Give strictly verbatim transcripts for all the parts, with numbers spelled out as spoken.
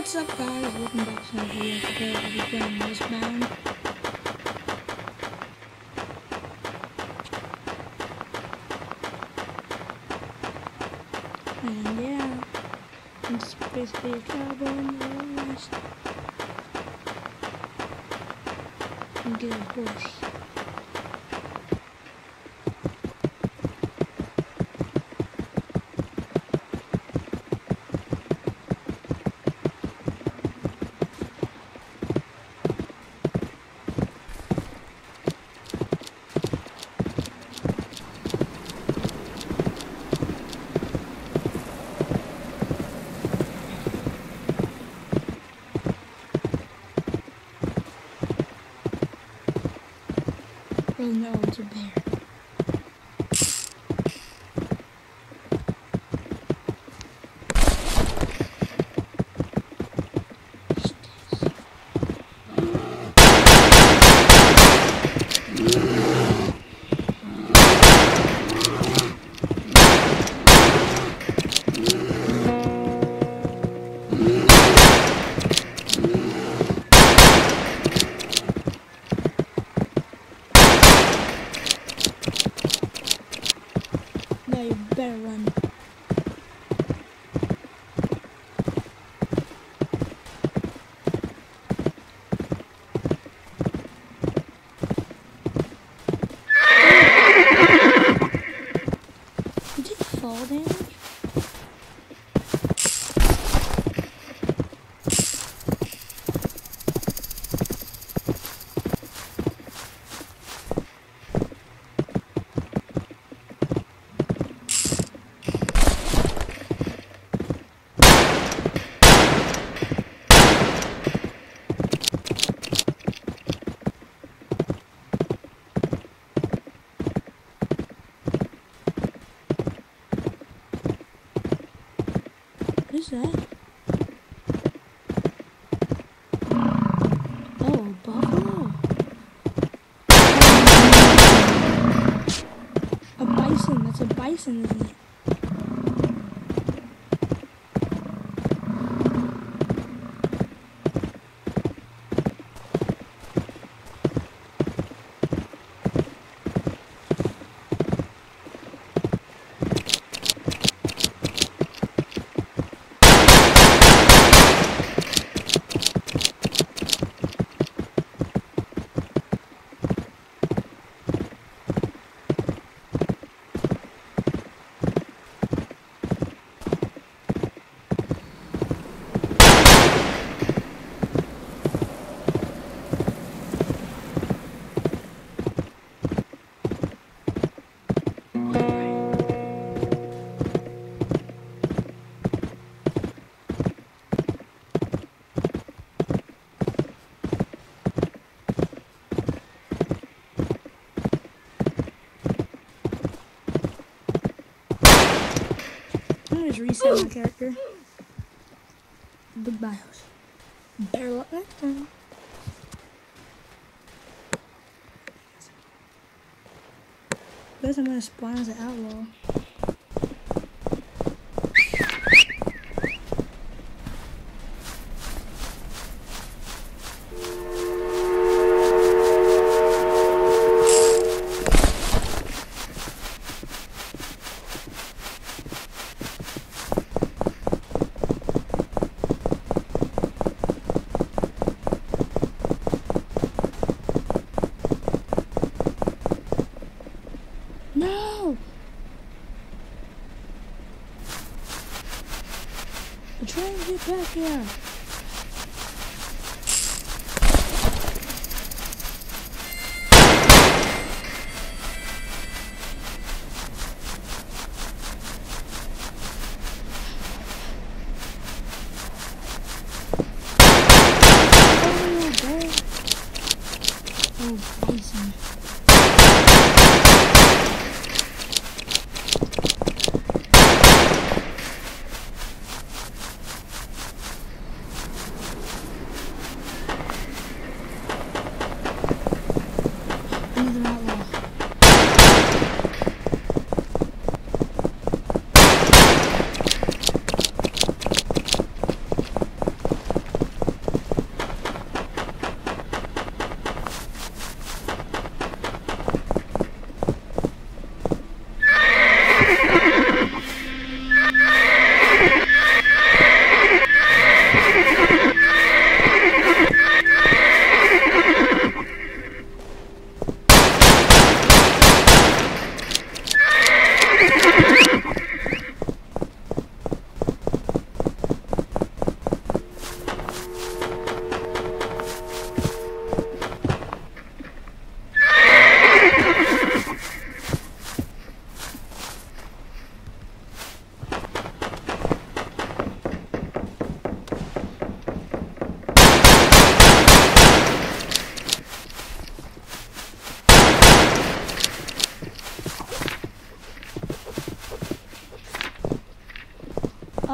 What's up, guys? Welcome back to another video. Today I'll be playing Westbound. And yeah, it's basically a cowboy in the Wild West. And get a horse. Oh no, it's a bear. No, you better run. Did you fall damage? What is that? Oh, buffalo. A bison. That's a bison, isn't it? Just reset my character. Big bios. Better luck next time. Guess I'm gonna spawn as an outlaw. No! I'm trying to get back here. Oh, bison. Another outlaw.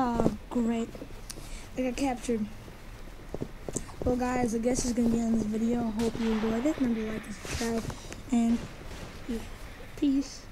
Uh, great. I got captured. Well, guys, I guess it's gonna be on this video. I hope you enjoyed it. Remember to like and subscribe. And yeah, peace.